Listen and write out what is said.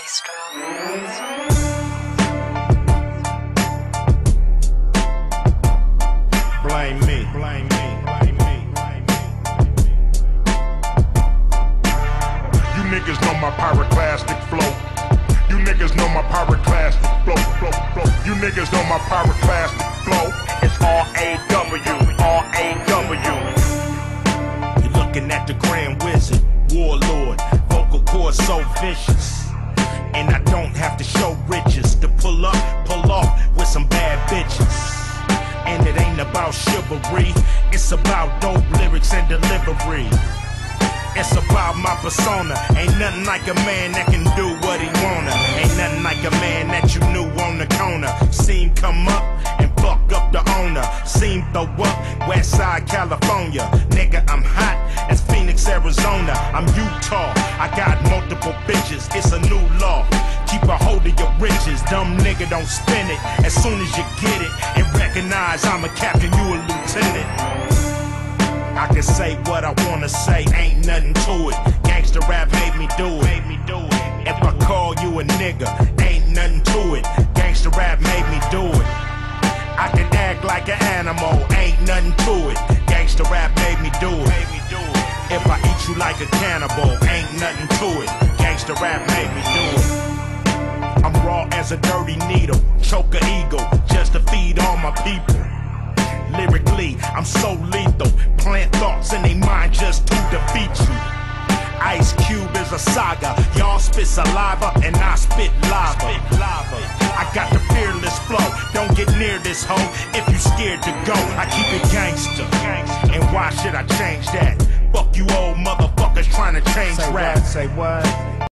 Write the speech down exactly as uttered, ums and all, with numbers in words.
Maestro. Blame me, blame me, blame me, blame me. You niggas know my pyroclastic flow. You niggas know my pyroclastic flow, flow, flow. You niggas know my pyroclastic flow. It's R A W, R A W. You're looking at the Grand Wizard, Warlord, vocal cords so vicious. And I don't have to show riches to pull up, pull off with some bad bitches. And it ain't about chivalry, it's about dope lyrics and delivery. It's about my persona. Ain't nothing like a man that can do what he wanna. Ain't nothing like a man that you knew on the corner. Seen come up and fuck up the owner. Seen throw up Westside California. Nigga, I'm hot as Phoenix, Arizona. I'm Utah, I got multiple bitches. It's a new law. Keep a hold of your riches. Dumb nigga, don't spin it as soon as you get it. And recognize I'm a captain, you a lieutenant. I can say what I wanna say, ain't nothing to it. Gangsta rap made me do it. Made me do it. If I call you a nigga, ain't nothing to it. Gangsta rap made me do it. I can act like an animal, ain't nothing to it. Gangsta rap made me do it. Made me do it. If I eat you like a cannibal, ain't nothing to it. Gangsta rap made me do it. I'm raw as a dirty needle, choke a eagle, just to feed all my people. Lyrically, I'm so lethal. Plant thoughts in their mind just to defeat you. Ice Cube is a saga. Y'all spit saliva and I spit lava. I got the fearless flow. Don't get near this hoe if you scared to go. I keep it gangster. And why should I change that? Fuck you old motherfuckers trying to change rap. Say what?